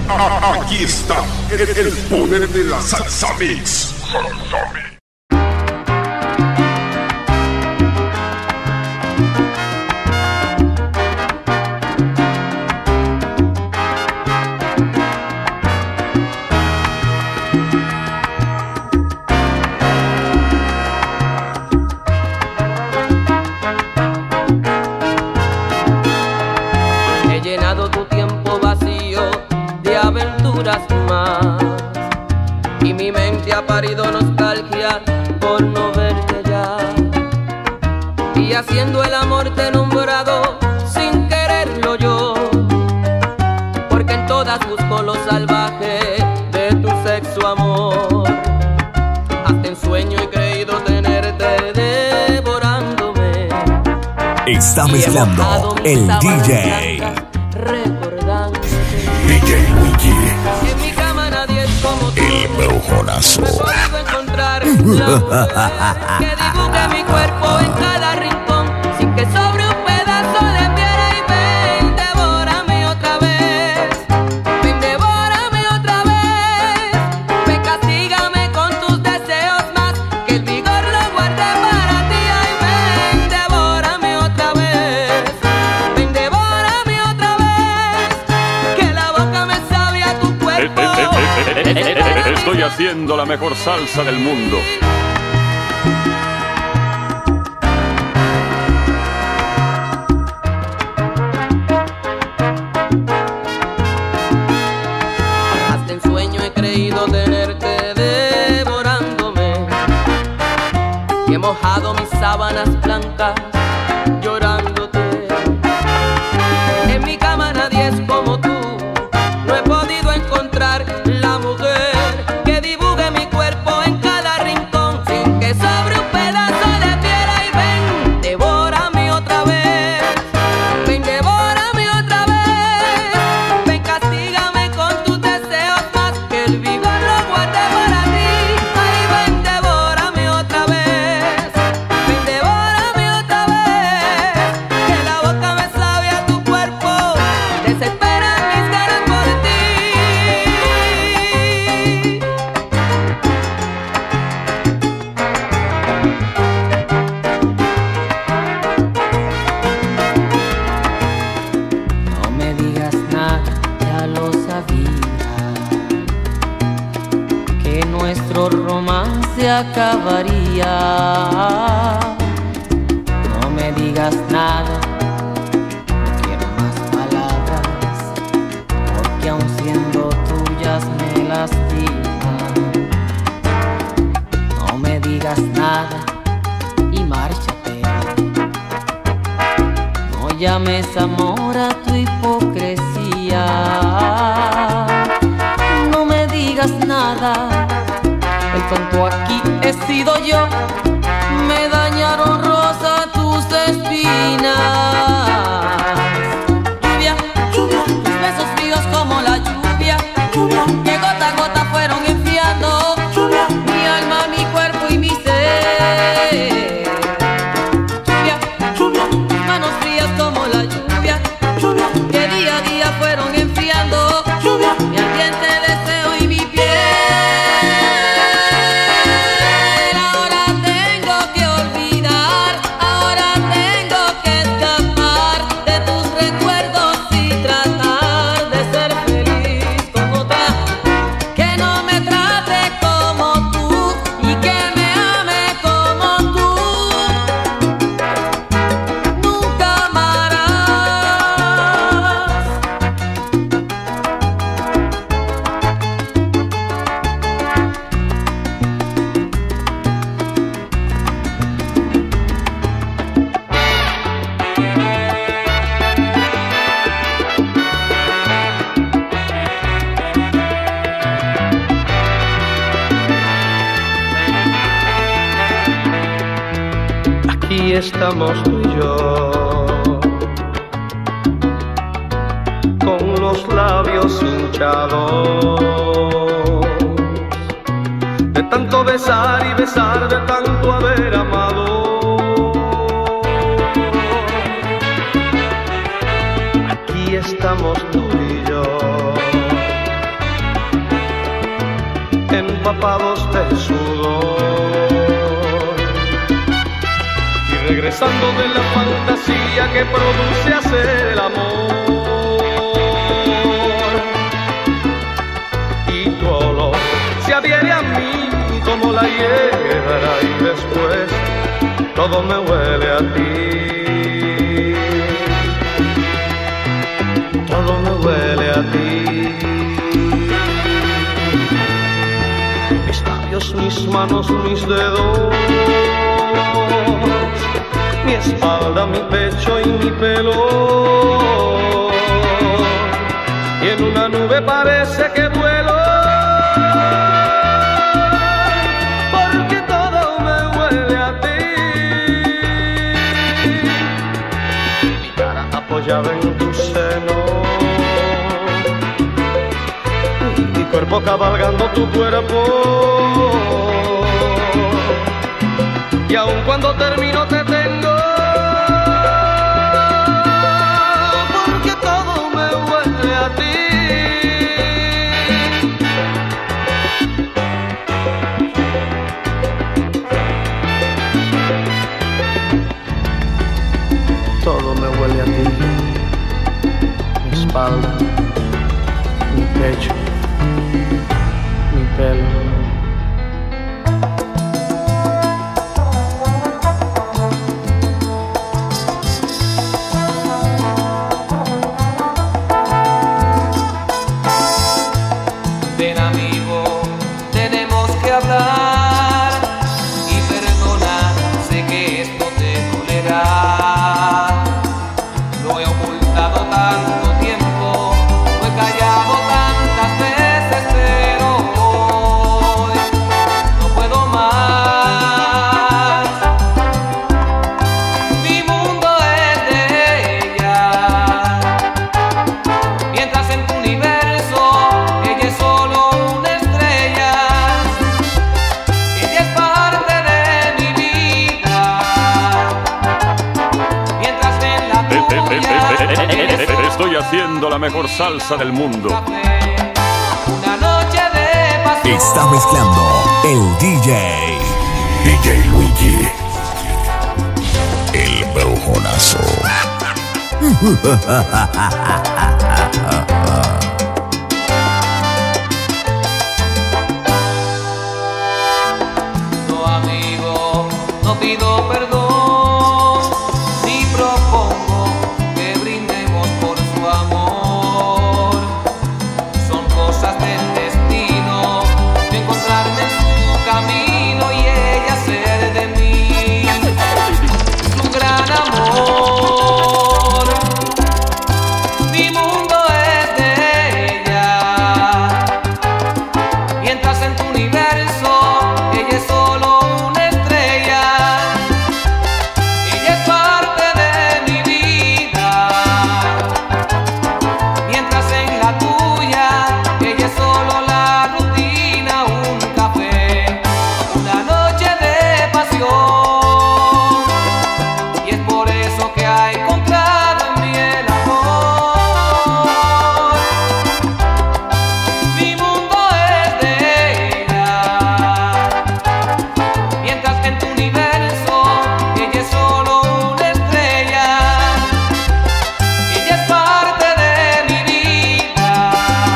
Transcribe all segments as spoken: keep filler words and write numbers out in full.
Aquí está el, el poder de la salsa mix. Salsa mix. Más y mi mente ha parido nostalgia por no verte ya, y haciendo el amor te he nombrado sin quererlo yo, porque en todas busco lo salvaje de tu sexo amor. Hasta en sueño he creído tenerte devorándome. Está mezclando el D J recordando D J Wiki. En mi cama nadie es como tú. El brujonazo. No he podido encontrar la mujer que dibuje mi cuerpo en cada rincón, sin que sobre un pedazo de piedra. Y ven, devórame otra vez. Ven, devórame otra vez. Ven, castígame con tus deseos más, que el vigor lo guarde para ti. Ay, ven, devórame otra vez. Ven, devórame otra vez. Que la boca me sabe a tu cuerpo. Estoy haciendo la mejor salsa del mundo. Hasta en sueño he creído tenerte devorándome, y he mojado mis sábanas blancas llorándote. En mi cama nadie es como tú. No he podido encontrar la mujer que dibuje mi cuerpo en cada rincón, sin que sobre un pedazo de piedra. Y ven, devórame otra vez. Ven, devórame otra vez. Ven, castígame con tus deseos más, que el vigor lo guarde para ti. Ay, ven, devórame otra vez. Ven, devórame otra vez. Que la boca me sabe a tu cuerpo. Desesperan mis ganas por ti. No me digas nada, ya lo sabía, que nuestro romance acabaría. No me digas nada, no quiero más palabras, porque aun siendo tuyas me lastiman. No me digas nada y márchate. No llames amor a tu hipocresía. No me digas nada, el tonto aquí he sido yo. Me dañaron rosa tus espinas. Lluvia, lluvia, tus besos fríos como la lluvia, lluvia, que gota a gota fueron enfriando mi alma, mi cuerpo y mi ser. Lluvia, lluvia, tus manos frías como la lluvia, lluvia, que día a día fueron enfriando mi ardiente deseo y mi piel. Ahora tengo que olvidar, ahora tengo que escapar de tus recuerdos y tratar de ser feliz con otra que no me trate como tú y que me ame como tú. Nunca amarás. Aquí estamos tú y yo, con los labios hinchados, de tanto besar y besar, de tanto haber amado. Aquí estamos tú y yo, empapados de sudor. Y regresando de la fantasía que produce hacer el amor, y tu olor se adhiere a mí como la hiedra, y después todo me huele a ti, todo me huele a ti. Mis labios, mis manos, mis dedos, mi espalda, mi pecho y mi pelo, y en una nube parece que vuelo, porque todo me huele a ti. Mi cara apoyada en tu seno, mi cuerpo cabalgando tu cuerpo, y aun cuando termino te tengo, porque todo me huele a ti. Todo me huele a ti, mi espalda, mi pecho, mi pelo. Estoy haciendo la mejor salsa del mundo. Una noche de pasión. Está mezclando el D J. D J Luigi. El brujonazo. No, amigo, no pido perdón, ni propongo que brindemos por su amor. Son cosas del destino, de encontrarme en su camino y ella ser de mí su gran amor. Mi mundo es de ella, mientras en tu universo ella es solo una estrella. Ella es parte de mi vida, mientras en la tuya ella es solo la rutina, un café, una noche de pasión. Y es por eso que ha encontrado en mí el amor. Mi mundo es de ella, mientras que en tu universo ella es solo una estrella. Ella es parte de mi vida,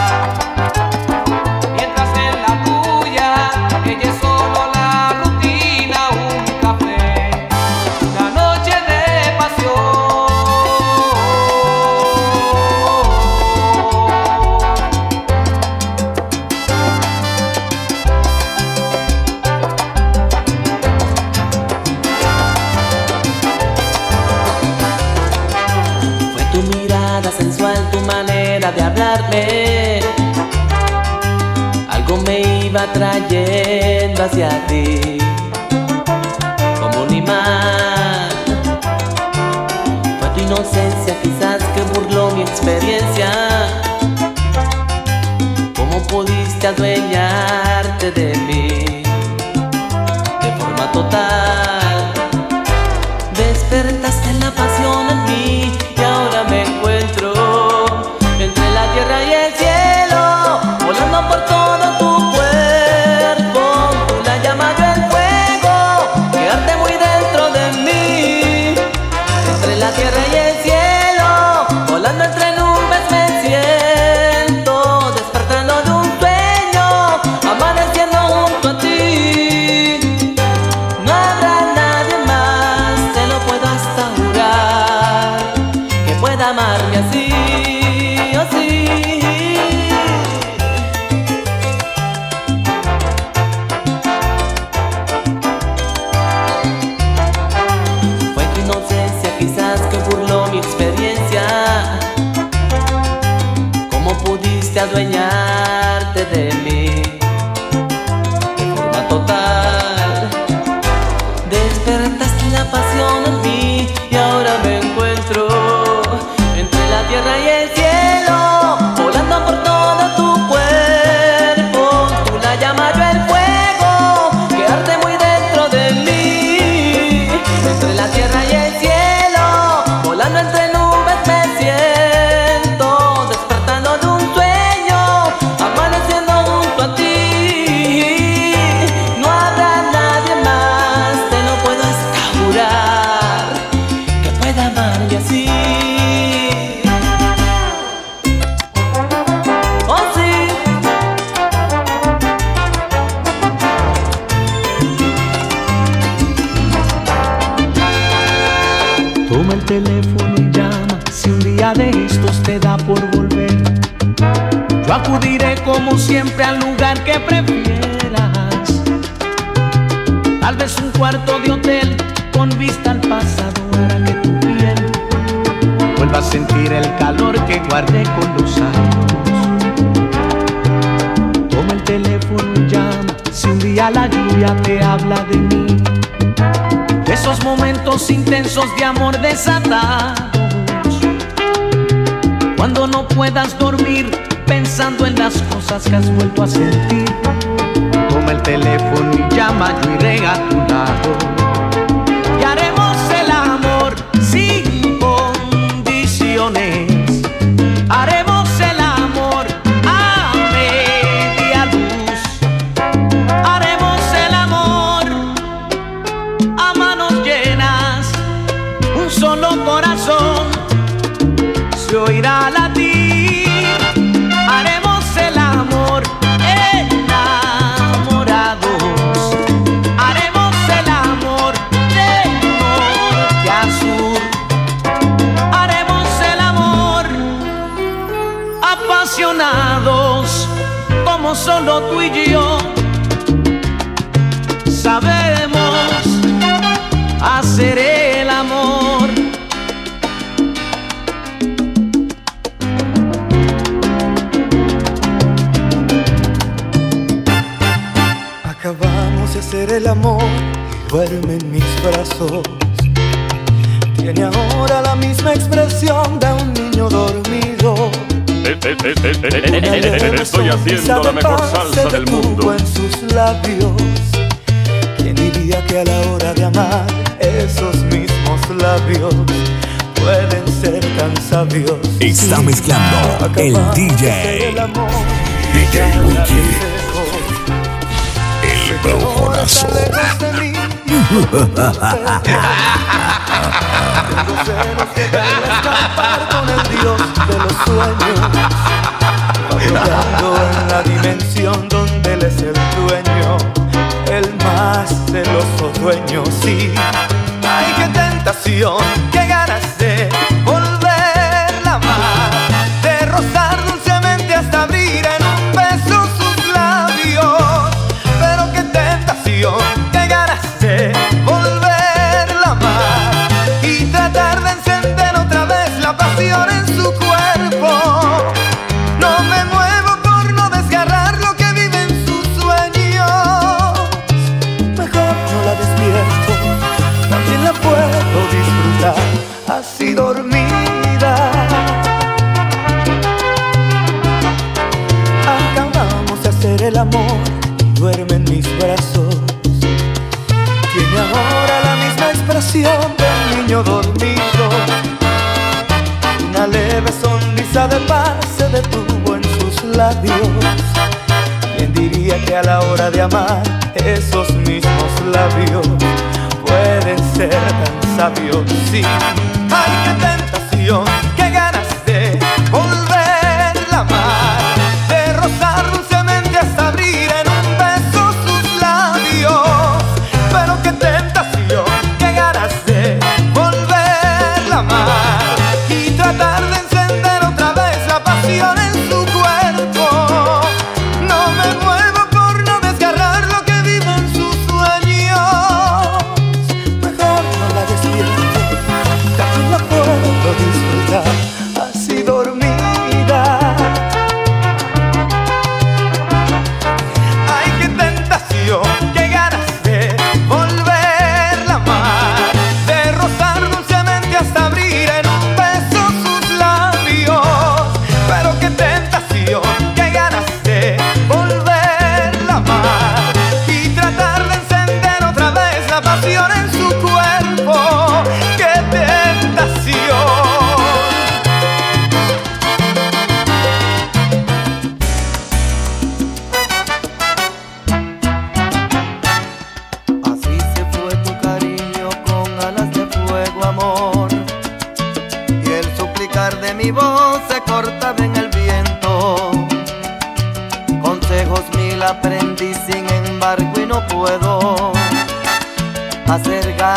mientras en la tuya ella es solo la rutina, un café, una noche de pasión. Fue tu mirada sensual, tu manera de hablarme, algo me iba trayendo hacia ti, como un imán. Fue tu inocencia quizás que burló mi experiencia. ¿Cómo pudiste adueñarte de mí de forma total? Despertaste la pasión en mí y ahora me encuentro entre la tierra y el cielo, volando por todo tu cuerpo. quisiste adueñarte de mí de forma total. Despertaste la pasión en mí y ahora me encuentro entre la tierra y el cielo, volando por todo tu cuerpo. Tú la llamas, yo el fuego que arde muy dentro de mí. Entre la tierra y el cielo, volando entre nubes me siento, despertando de un sueño, amaneciendo junto a ti. No habrá nadie más, te lo puedo asegurar, que pueda amarme así. Oh sí. Toma el teléfono y llama, si un día de estos te da por volver. Yo acudiré como siempre al lugar que prefieras. Tal vez un cuarto de hotel con vista al pasado hará que tu piel vuelva a sentir el calor que guardé con los años. Toma el teléfono y llama, si un día la lluvia te habla de mí, de esos momentos intensos de amor desatados, cuando no puedas dormir pensando en las cosas que has vuelto a sentir. Toma el teléfono y llama, yo iré a tu lado y haremos el amor sin condiciones. Haremos el amor a media luz. Haremos el amor a manos llenas. Un solo corazón se oirá latir. Haremos el amor enamorados. Haremos el amor de norte a sur. Haremos el amor apasionados, como solo tú y yo sabemos hacer el amor. Acabamos de hacer el amor y duerme en mis brazos. Tiene ahora la misma expresión de un niño dormido. Eh, eh, eh, eh, eh, eh, Estoy haciendo la mejor salsa del mundo. En sus labios. ¿Quién diría que a la hora de amar esos mismos labios pueden ser tan sabios? Está Sí, mezclando el acabamos D de J. hacer el amor, D J y ahora Wiki. te dejo. El brujonazo. Tengo celos de verla escapar con el dios de los sueños, bailando en la dimensión donde él es el dueño, el más celoso dueño, sí. Ay, qué tentación, qué ganas de volverla a amar, de rozar dulcemente hasta abrir en un beso sus labios. Pero qué tentación, qué ganas de volverla a amar y tratar de encender otra vez la pasión en su cuerpo. No me muevo por no desgarrar lo que vive en sus sueños. Mejor no la despierto, también la puedo disfrutar así dormida. Acabamos de hacer el amor y duerme en mis brazos. Tiene ahora la misma expresión de un niño dormido. Una leve sonrisa de paz se detuvo en sus labios. ¿Quién diría que a la hora de amar esos mismos labios pueden ser tan sabios? Sí. Ay, qué tentación, qué ganas de volverla a amar, de rozar dulcemente hasta abrir en un beso sus labios. Pero qué tentación, qué ganas de volverla a amar y tratar de encender otra vez la pasión en su cuerpo. No me muevo por no desgarrar lo que vive en sus sueños. Mejor no la despierto, también la puedo disfrutar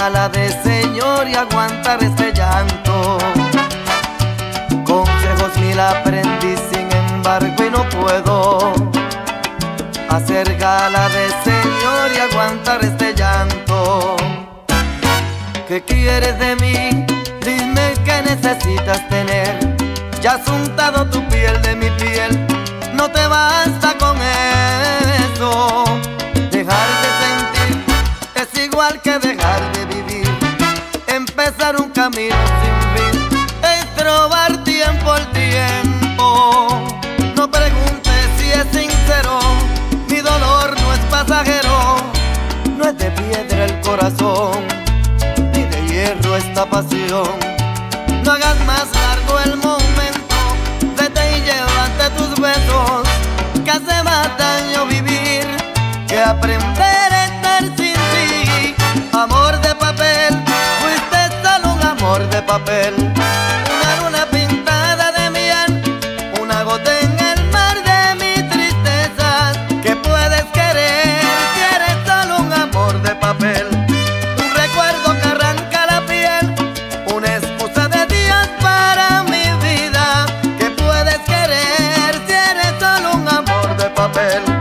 gala de señor y aguantar este llanto. Consejos mil aprendí, sin embargo, y no puedo hacer gala de señor y aguantar este llanto. ¿Qué quieres de mí? Dime qué necesitas tener. Ya has untado tu piel de mi piel, no te basta con eso. Dejar de sentir es igual que dejar de vivir. Empezar un camino sin fin es robar tiempo al tiempo. No preguntes si es sincero, mi dolor no es pasajero. No es de piedra el corazón, ni de hierro esta pasión. No hagas más largo el momento, vete y llévate tus besos, que hace más daño vivir que aprender a estar sin ti. Amor de papel, fuiste solo un amor de papel. Una luna pintada de miel, una gota en el mar de mi tristeza. ¿Qué puedes querer si eres solo un amor de papel? Un recuerdo que arranca la piel, una excusa de días para mi vida. ¿Qué puedes querer si eres solo un amor de papel?